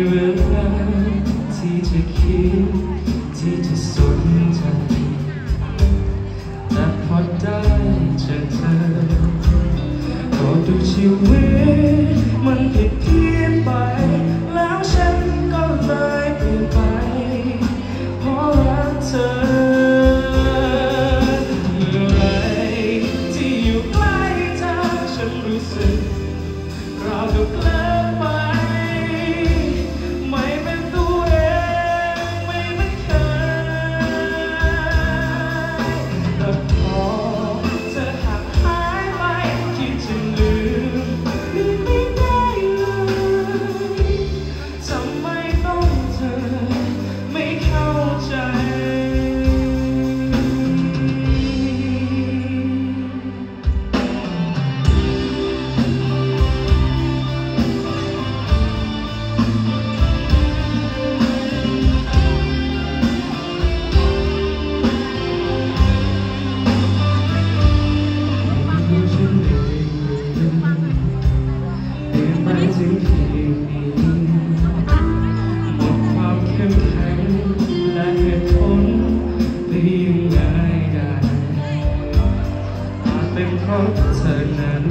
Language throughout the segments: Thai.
เวลาที่จะคิดที่จะสนใจแต่พอได้เจอเธอก็ดูชีวิตมันผิดเพี้ยนไปแล้วฉันก็เลยเปลี่ยนไปเพราะรักเธอเมื่อไรที่อยู่ใกล้เธอฉันรู้สึกเราดูเคลิ้มไปไม่เป็นตัวเองไม่เหมือนเคยแต่พอเธอห่างหายไปคิดจะลืมไม่ได้เลยทำไมต้องเธอไม่เข้าใจถึงเพียงนี้หมดความเข้มแข็งและเหตุผลได้ยังไงได้อาจเป็นเพราะเธอนั้น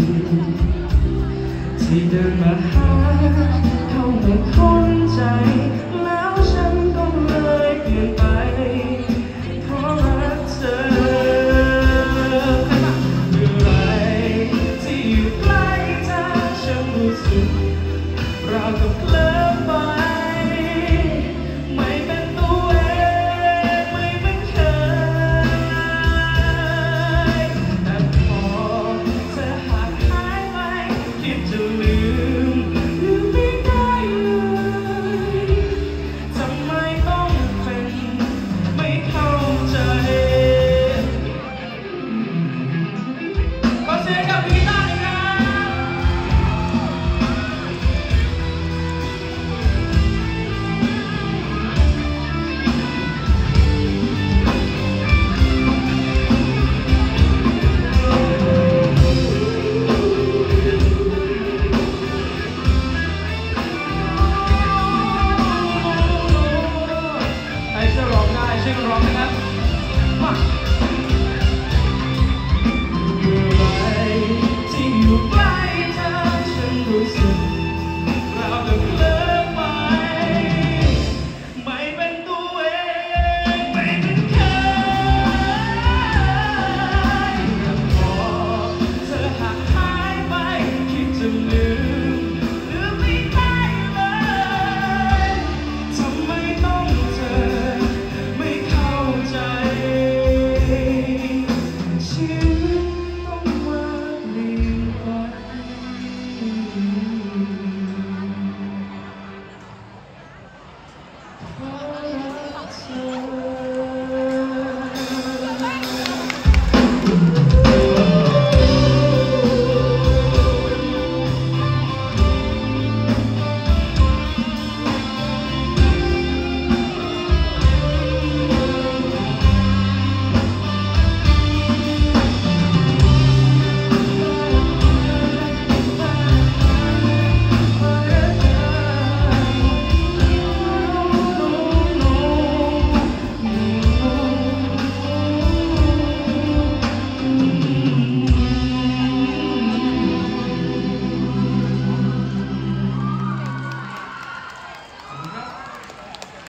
ที่เดินมาหาเข้ามาค้นใจแล้วฉันก็เลยเปลี่ยนไปเพราะรักเธอเมื่อไรที่อยู่ใกล้เธอฉันรู้สึกเรากับเคลิ้มไปไม่เป็นตัวเองไม่เหมือนเคยแต่พอเธอห่างหายไปคิดจะลืมไม่ได้เลยทำไมต้องเป็นไม่เข้าใจขอเสียงกับพี่ต้าหน่อยครับช่วยกันร้องนะครับมาเมื่อไรที่อยู่ใกล้เธอฉันรู้สึกเราจะเคลิ้มไปไม่เป็นตัวเองไม่เป็นเคยแต่พอเธอห่างหายไปคิดจะลืมไม่ได้เลยทำไมต้องเธอชีวิตต้องมาเปลี่ยนไป